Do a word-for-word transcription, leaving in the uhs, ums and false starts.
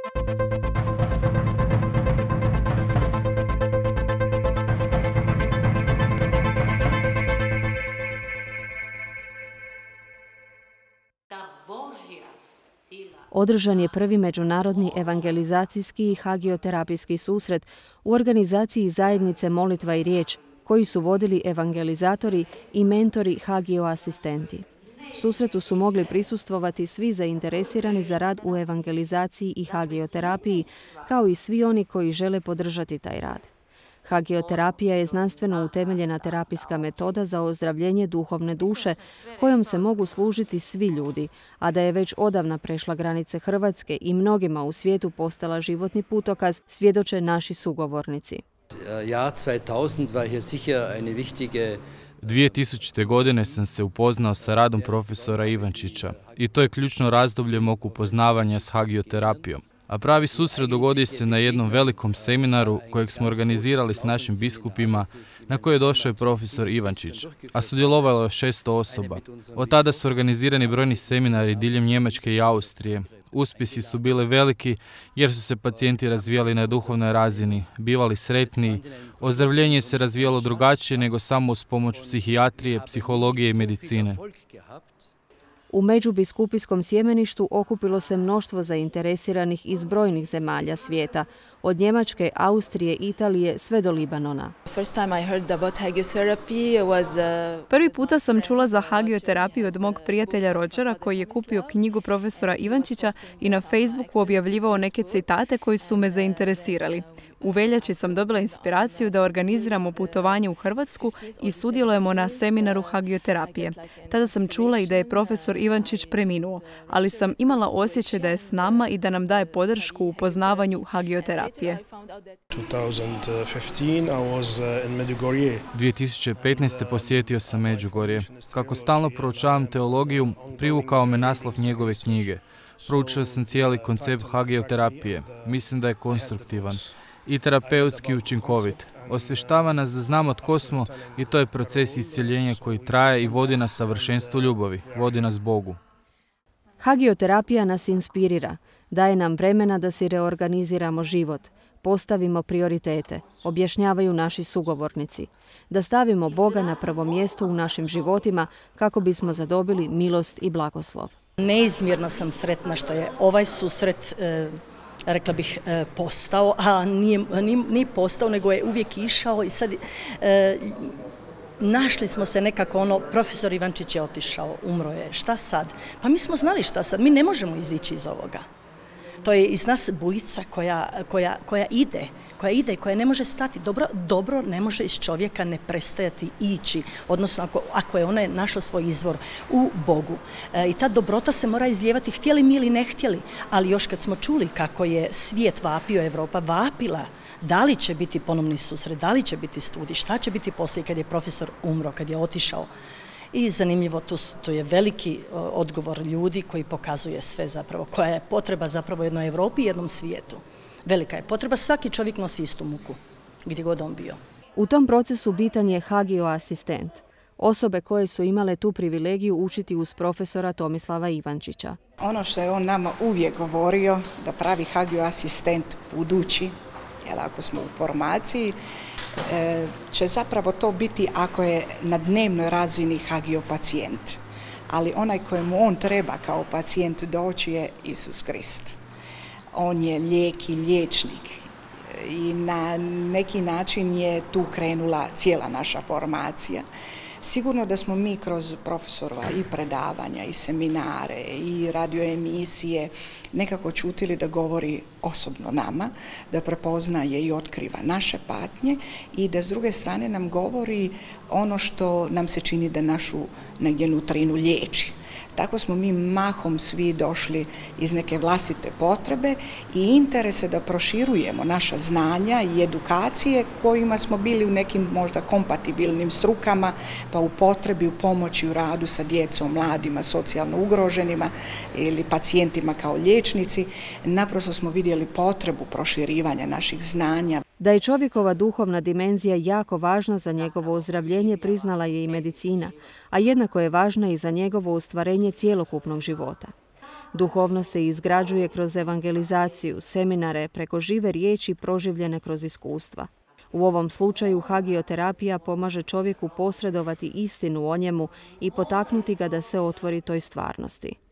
Održan je prvi međunarodni evangelizacijski i hagioterapijski susret u organizaciji zajednice Molitva i riječ, koji su vodili evangelizatori i mentori hagioasistenti. Susretu su mogli prisustvovati svi zainteresirani za rad u evangelizaciji i hagioterapiji, kao i svi oni koji žele podržati taj rad. Hagioterapija je znanstveno utemeljena terapijska metoda za ozdravljenje duhovne duše kojom se mogu služiti svi ljudi, a da je već odavna prešla granice Hrvatske i mnogima u svijetu postala životni putokaz, svjedoče naši sugovornici. dvije tisućite. godine sam se upoznao sa radom profesora Ivančića i to je ključno razdoblje mog upoznavanja s hagioterapijom. A pravi susret dogodio se na jednom velikom seminaru kojeg smo organizirali s našim biskupima, na koje je došao profesor Ivančić, a sudjelovalo je šesto osoba. Od tada su organizirani brojni seminari diljem Njemačke i Austrije. Uspjesi su bili veliki jer su se pacijenti razvijali na duhovnoj razini, bivali sretniji, ozdravljenje se razvijalo drugačije nego samo uz pomoć psihijatrije, psihologije i medicine. U međubiskupijskom sjemeništu okupilo se mnoštvo zainteresiranih iz brojnih zemalja svijeta, od Njemačke, Austrije, Italije sve do Libanona. Prvi puta sam čula za hagioterapiju od mog prijatelja Rođera koji je kupio knjigu profesora Ivančića i na Facebooku objavljivao neke citate koji su me zainteresirali. U veljači sam dobila inspiraciju da organiziramo putovanje u Hrvatsku i sudjelujemo na seminaru hagioterapije. Tada sam čula i da je profesor Ivančić preminuo, ali sam imala osjećaj da je s nama i da nam daje podršku u poznavanju hagioterapije. dvije tisuće petnaeste. posjetio sam Međugorje. Kako stalno proučavam teologiju, privukao me naslov njegove knjige. Proučio sam cijeli koncept hagioterapije. Mislim da je konstruktivan i terapeutski učinkovit. Osvještava nas da znamo tko smo i to je proces iscjeljenja koji traje i vodi nas savršenstvu ljubavi, vodi nas Bogu. Hagioterapija nas inspirira, daje nam vremena da si reorganiziramo život, postavimo prioritete, objašnjavaju naši sugovornici, da stavimo Boga na prvo mjesto u našim životima kako bismo zadobili milost i blagoslov. Neizmjerno sam sretna što je ovaj susret e, rekla bih, postao, a nije, nije postao, nego je uvijek išao i sad e, našli smo se nekako, ono, profesor Ivančić je otišao, umro je, šta sad? Pa mi smo znali šta sad, mi ne možemo izići iz ovoga. To je iz nas bujica koja, koja, koja ide, koja ide, koja ne može stati. Dobro, dobro ne može iz čovjeka ne prestajati ići, odnosno ako, ako je ona našla svoj izvor u Bogu. E, I ta dobrota se mora izlijevati, htjeli mi ili ne htjeli, ali još kad smo čuli kako je svijet vapio, Evropa vapila, da li će biti ponovni susret, da li će biti studij, šta će biti poslije kad je profesor umro, kad je otišao. I zanimljivo, tu, tu je veliki odgovor ljudi koji pokazuje sve zapravo, koja je potreba zapravo jednoj Evropi i jednom svijetu. Velika je potreba, svaki čovjek nosi istu muku, gdje god on bio. U tom procesu bitan je hagioasistent, osobe koje su imale tu privilegiju učiti uz profesora Tomislava Ivančića. Ono što je on nama uvijek govorio, da pravi hagioasistent budući, jer ako smo u formaciji, će zapravo to biti ako je na dnevnoj razini hagiopacijent. Ali onaj kojemu on treba kao pacijent doći je Isus Krist. On je lijek i liječnik i na neki način je tu krenula cijela naša formacija. Sigurno da smo mi kroz profesorova i predavanja i seminare i radioemisije nekako čutili da govori osobno nama, da prepoznaje i otkriva naše patnje i da s druge strane nam govori ono što nam se čini da našu negdje nutrinu liječi. Tako smo mi mahom svi došli iz neke vlastite potrebe i interese da proširujemo naša znanja i edukacije kojima smo bili u nekim možda kompatibilnim strukama, pa u potrebi, u pomoći, u radu sa djecom, mladima, socijalno ugroženima ili pacijentima kao liječnici. Naprosto smo vidjeli potrebu proširivanja naših znanja. Da je čovjekova duhovna dimenzija jako važna za njegovo ozdravljenje priznala je i medicina, a jednako je važna i za njegovo ostvarenje cjelokupnog života. Duhovnost se izgrađuje kroz evangelizaciju, seminare, preko žive riječi proživljene kroz iskustva. U ovom slučaju hagioterapija pomaže čovjeku posredovati istinu o njemu i potaknuti ga da se otvori toj stvarnosti.